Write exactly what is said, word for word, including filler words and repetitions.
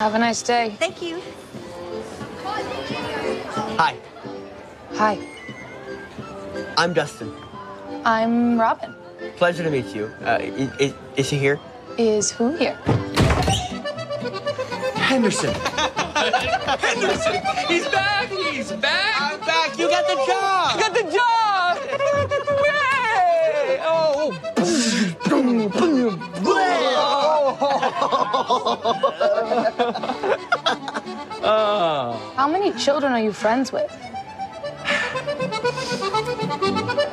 Have a nice day. Thank you. Hi, Hi, I'm Dustin. I'm Robin. Pleasure to meet you. Uh, is, is he here? Is who here? Henderson. Henderson! He's back! He's back! I'm back. You got the job. You got the job! Yay! Oh! How many children are you friends with?